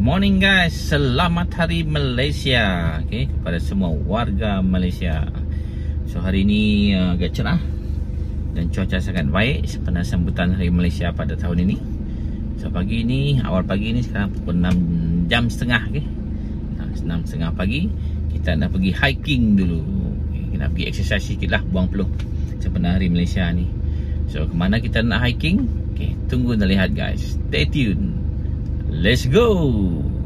morning guys, selamat hari Malaysia. Okay, kepada semua warga Malaysia. So hari ini agak cerah dan cuaca sangat baik pada sambutan hari Malaysia pada tahun ini. So pagi ini, awal pagi ini sekarang pukul 6:30. Okay, 6:30 pagi kita nak pergi hiking dulu. Okay, kita nak pergi exercise sikit lah, buang peluh sempena hari Malaysia ni. So kemana kita nak hiking? Okay, tunggu dan lihat guys. Stay tune. Let's go.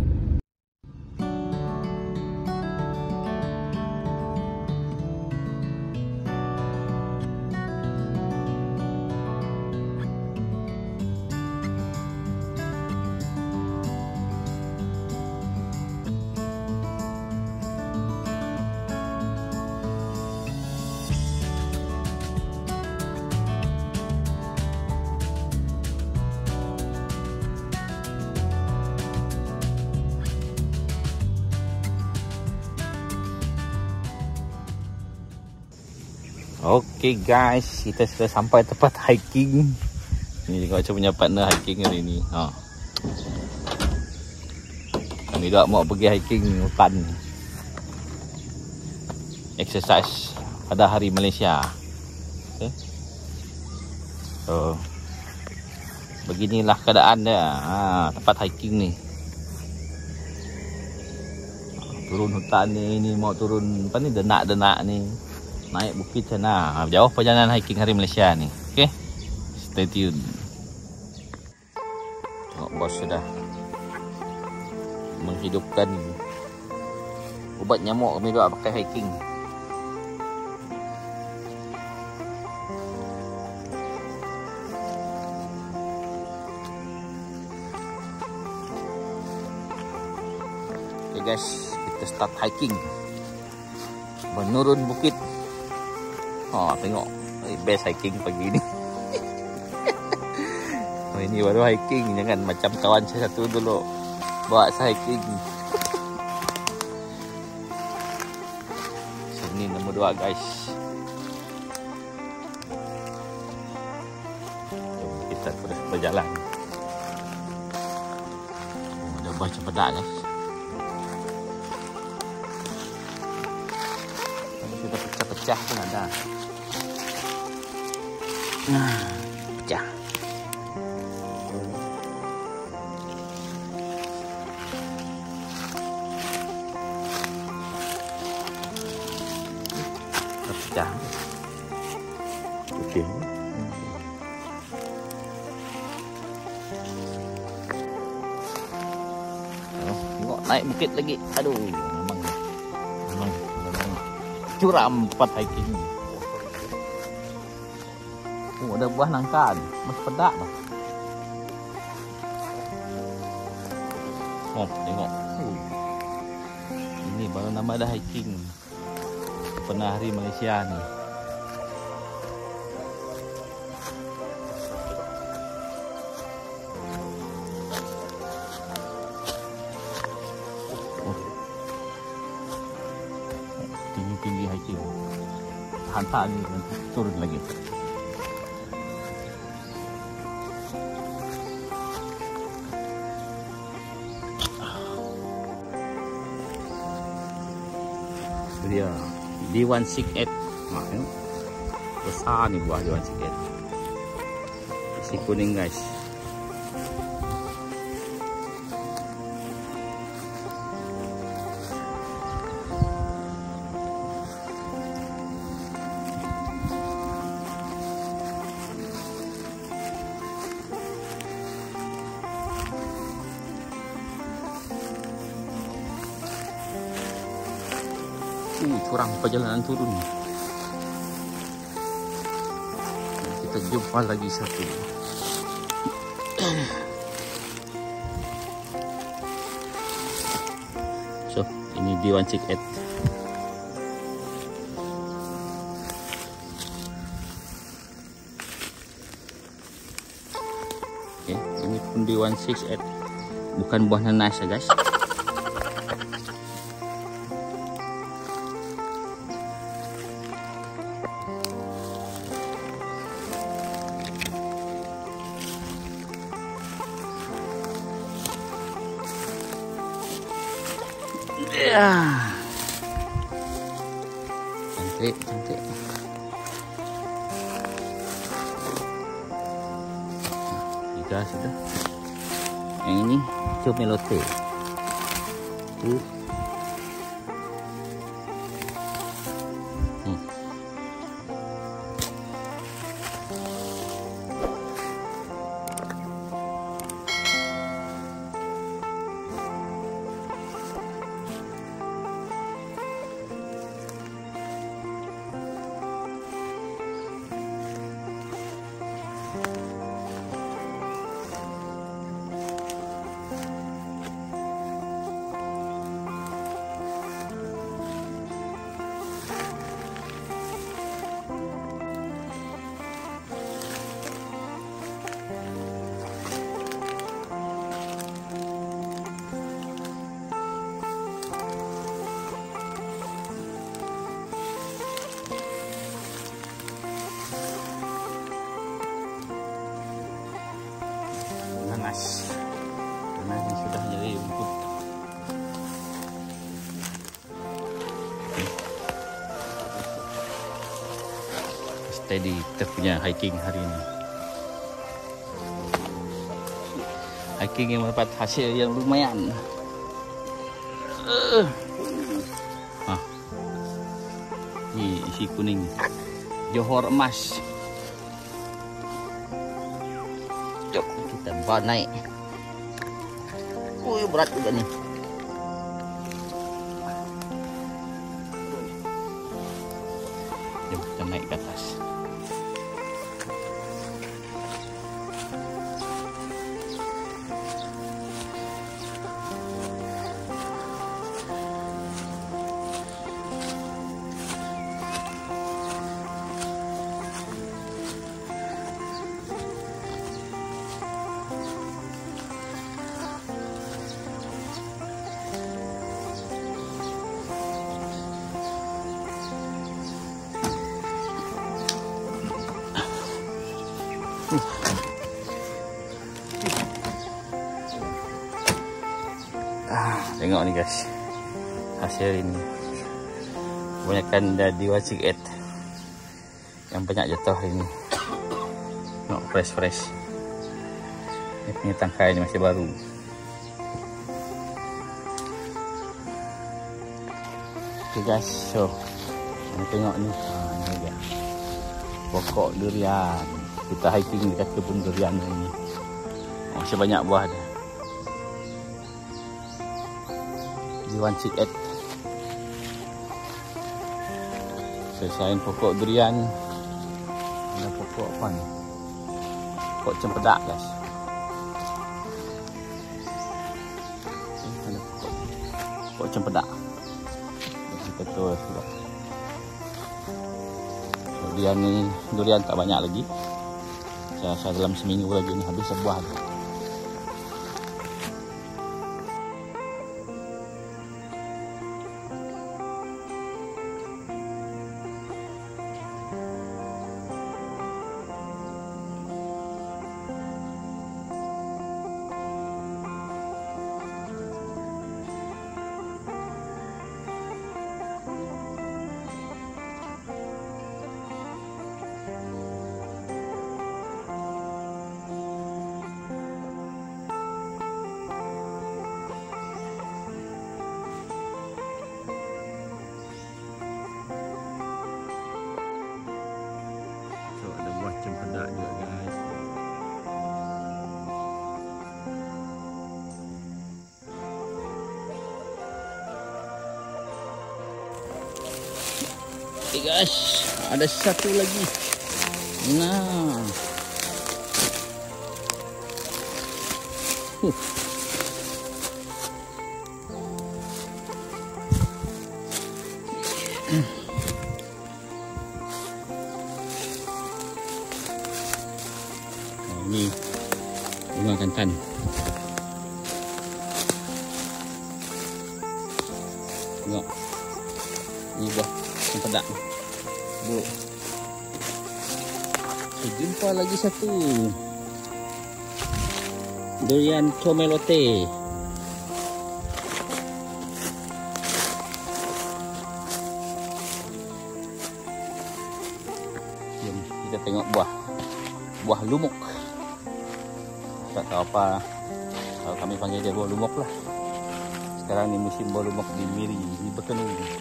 Okay guys, kita sudah sampai tempat hiking. Ini juga saya punya partner hiking hari ini. Kami juga mau pergi hiking hutan, exercise pada hari Malaysia. Okay. So beginilah keadaan dia, tempat hiking ni. Turun hutan ni mau turun apa ni, denak-denak ni. Naik bukit sana. Jauh perjalanan hiking hari Malaysia ni. Okay, stay tune. Tengok bos sudah menghidupkan ubat nyamuk. Kami juga pakai hiking. Okay guys, kita start hiking. Menurun bukit. Tengok, best hiking pagi ni. Ini baru hiking, jangan macam kawan saya satu dulu bawa saya hiking. Sini nombor 2 guys. Jom kita terus berjalan. Ada buah cempedak guys. Sudah pecah-pecah pun ada. Nah, pecah. Pecah. Okey. Tengok naik bukit lagi. Aduh, memang curam tempat hiking ni. Ada buah nangka ni, masih pedak dah. Tengok. Ini baru nama dah hiking sempena hari Malaysia ni. Tinggi-tinggi hiking. Hantar ni turun lagi. Dia D168. Besar ni buah D168. Isi kuning guys. Curang perjalanan turun. Kita jumpa lagi satu. So, ini D168. Okay, ini pun D168. Bukan buah nanas ya guys. Cantik, cantik. Tiga sudah. Yang ini Chomelote. Nanas yang sudah jadi rumput. Steady kita punya hiking hari ini. Hiking yang mendapat hasil yang lumayan. Ini isi kuning Johor emas. Kita bawa naik. Berat juga nih. Jom kita naik ke atas. Tengok nih guys, hasil ini kebanyakan dari wajik et yang banyak jatuh ini. Tengok fresh. Ini punya tangkai ini masih baru. Oke guys, so tengok nih, ini dia pokok durian. Kita hiking dekat kebun durian ini. Masih banyak buah dia. Di Wancik et. Selain pokok durian, ada pokok apa nih? Pokok cempedak guys. Ada pokok cempedak. Betul sudah. Durian tak banyak lagi. Saya rasa dalam seminggu lagi ini habis sebuah. Cempedak juga guys. Oke guys, ada satu lagi. Nah, ini bunga kantan. Tengok, ini buah cempedak. Bu, jumpa lagi satu durian Chomelote. kita tengok buah lumuk. Tak tahu apa, kalau kami panggil dia buah lumuk lah. Sekarang ni musim buah lumuk di Miri, di Bekenu.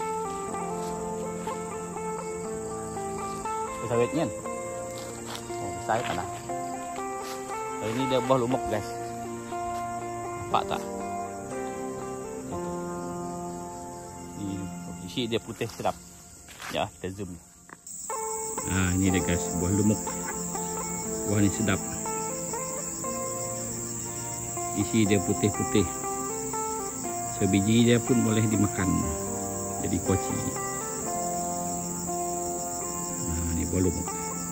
Sawit kan? Oh, besar kan lah. Ini dia buah lumuk guys. Nampak tak? Isi dia putih sedap. Ya, kita zoom. Nah, ini dia guys, buah lumuk. Buah ni sedap. Isi dia putih-putih. Sebiji dia pun boleh dimakan. Jadi koci. Nah, ni buah lumuk.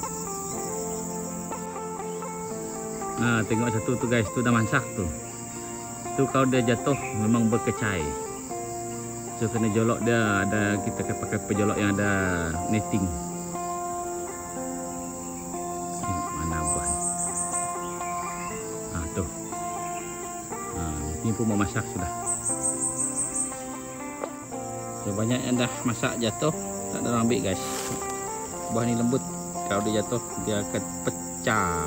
Nah, tengok satu tu guys, tu dah masak tu. Tu kalau dia jatuh memang berkecai. So kena jolok dia, ada kita pakai pejolok yang ada netting. Mana buah ni? Tuh. Ini pun mau masak sudah. So banyak yang dah masak jatuh, tak ada orang ambil guys. Buah ni lembut, kalau dia jatuh dia akan pecah.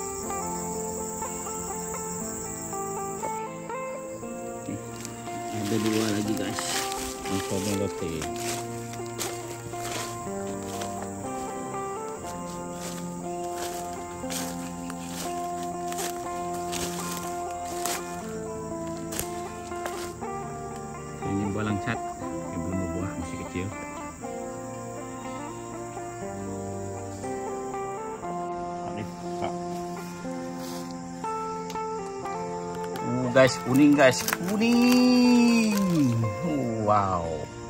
Ada dua lagi guys. Ini lote. Ini buah langsat yang belum berbuah, masih kecil. Guys, kuning guys, kuning. Wow.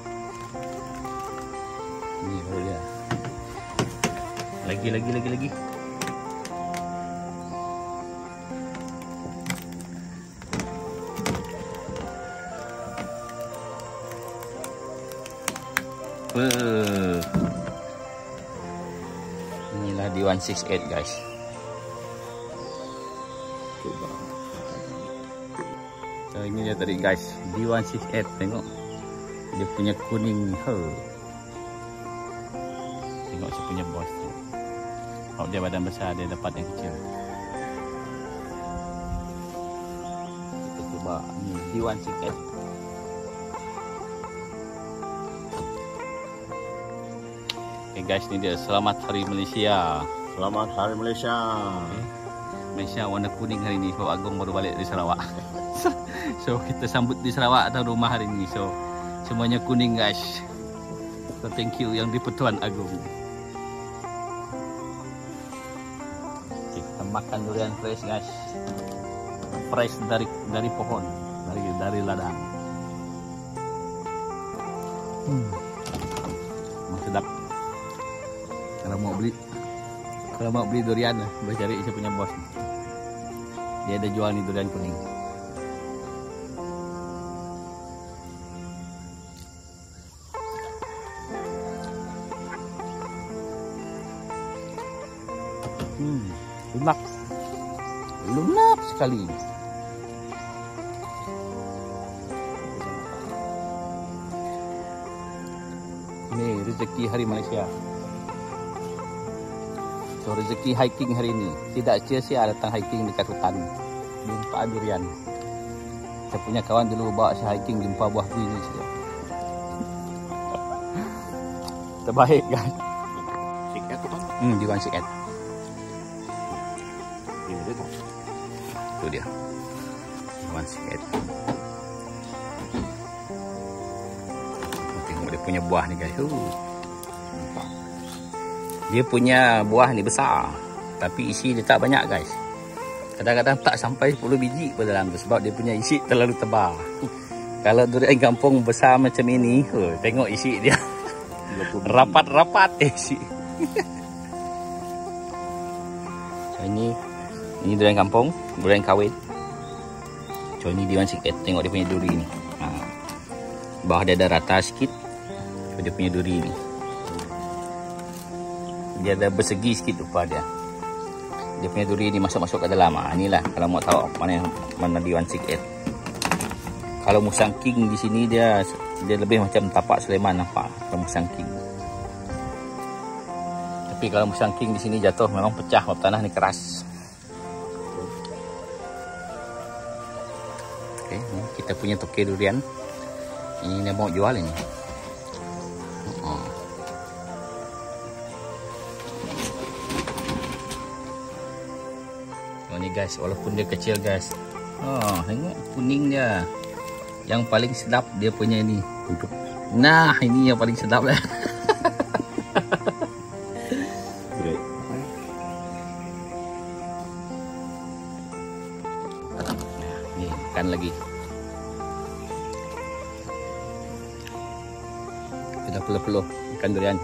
Ini dia. Lagi. Inilah D168 guys. Coba. So, ini dia tadi guys, D168, tengok dia punya kuning. Tengok saya punya bos tu. Kalau dia badan besar, dia dapat yang kecil. Kita cuba ni D168. Okay guys, ni dia, selamat Hari Malaysia. Selamat Hari Malaysia. Malaysia warna kuning hari ni, sebab Agong baru balik dari Sarawak. So kita sambut di Sarawak atau rumah hari ni. So semuanya kuning guys. So thank you yang di-Pertuan Agong. Okay, kita makan durian fresh guys. Fresh dari pohon, dari ladang. Sedap. Kalau mau beli durian, boleh cari saya punya bos. Dia ada jual ni durian kuning. Lunak sekali. Ini rezeki Hari Malaysia. So rezeki hiking hari ini, tidak sia-sia datang hiking dekat hutan, jumpa durian. Saya punya kawan dulu bawa saya hiking, jumpa buah ini saja. Terbaik kan? Sikat tu kan? D168. Itu dia, D168. Tengok dia punya buah ni guys. Nampak? Dia punya buah ni besar, tapi isi dia tak banyak guys. Kadang-kadang tak sampai 10 biji pada dalam tu, sebab dia punya isi terlalu tebal. Kalau durian kampung besar macam ini, tengok isi dia rapat-rapat isi. So, ini durian kampung, durian kawin. So ini D168, tengok dia punya duri ni. Bawah dia ada rata sikit. So, dia punya duri ni, dia ada bersegi sikit rupa dia. Dia punya duri ni masuk-masuk ke dalam. Inilah kalau mau tahu mana D168. Kalau musang king di sini dia lebih macam tapak Sulaiman, nampak kalau musang king. Tapi Tapi kalau musang king di sini jatuh memang pecah, sebab tanah ini keras. Oke, ini kita punya toke durian. Ini dia mau jual ini. Oh, ini guys, walaupun dia kecil guys. Oh, tengok kuning dia. Yang paling sedap dia punya ini. Nah, ini yang paling sedap lah. Ini makan lagi. Sudah peluh-peluh ikan durian.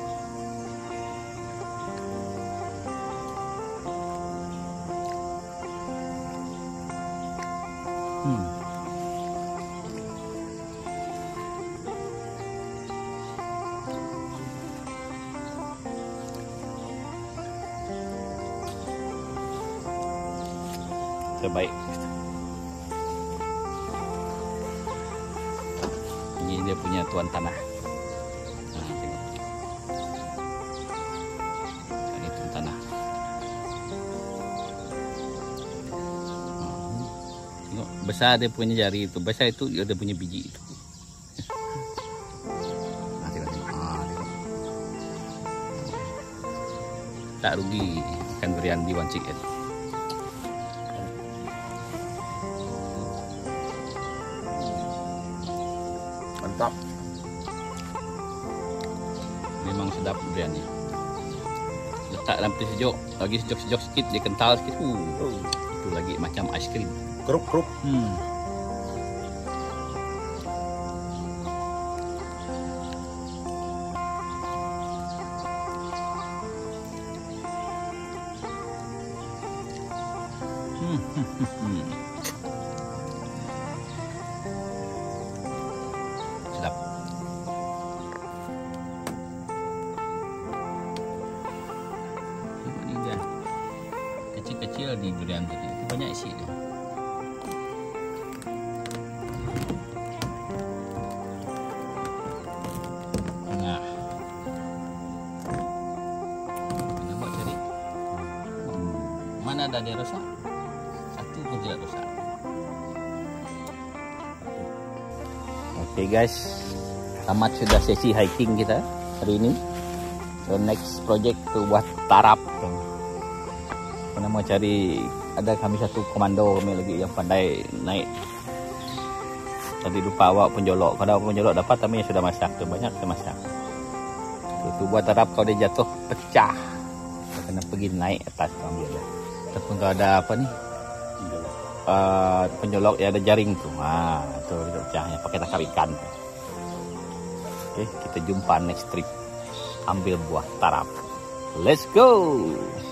Terbaik. Ini dia punya tuan tanah. Nah, tengok. Ini tuan tanah. Tengok besar dia punya jari itu. Besar itu dia ada punya biji itu. Nah, tengok. Tengok. Tak rugi ikan durian di Wancik itu. Mantap. Memang sedap duriannya. Letak dalam peti sejuk, lagi sejuk-sejuk sikit dia kental sikit. Itu lagi macam ais krim. Kerup-kerup. Sedap. Ini dia. Kecil-kecil di durian tadi. Itu banyak isi dia. Nah. Kita buat cari. Mana ada dia rosak? Satu pun tidak rosak. Oke guys, tamat sudah sesi hiking kita hari ini. So next project tu buat tarap. Kita mau cari, ada kami satu komando kami lagi yang pandai naik. Tadi lupa bawa penjolok. Kalau penjolok dapat, kami sudah masak tu, banyak kita masak. Tu buat tarap, kalau dia jatuh pecah, kita kena pergi naik atas ambil dia. Ataupun kalau ada apa ni? Penjolok ya ada jaring tuh, itu pecahnya pakai tangkap ikan. Oke, kita jumpa next trip ambil buah tarap. Let's go.